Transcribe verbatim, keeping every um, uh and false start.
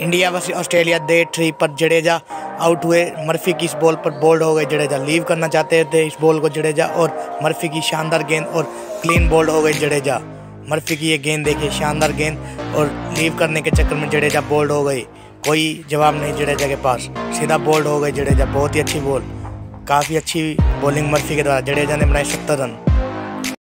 India versus Australia day three पर Jadeja out हुए। Murphy की इस बॉल पर बोल्ड हो गए। जडेजा लीव करना चाहते थे इस बॉल को जडेजा, और मर्फी की शानदार गेंद और क्लीन बोल्ड हो गए जडेजा। मर्फी की ये गेंद देखिए, शानदार गेंद, और लीव करने के चक्कर में जडेजा बोल्ड हो गई। कोई जवाब नहीं जडेजा के पास, सीधा बोल्ड हो गए जडेजा। बहुत ही अच्छी बॉल, काफ़ी अच्छी बॉलिंग मर्फी के द्वारा। जडेजा ने बनाए सत्तर रन।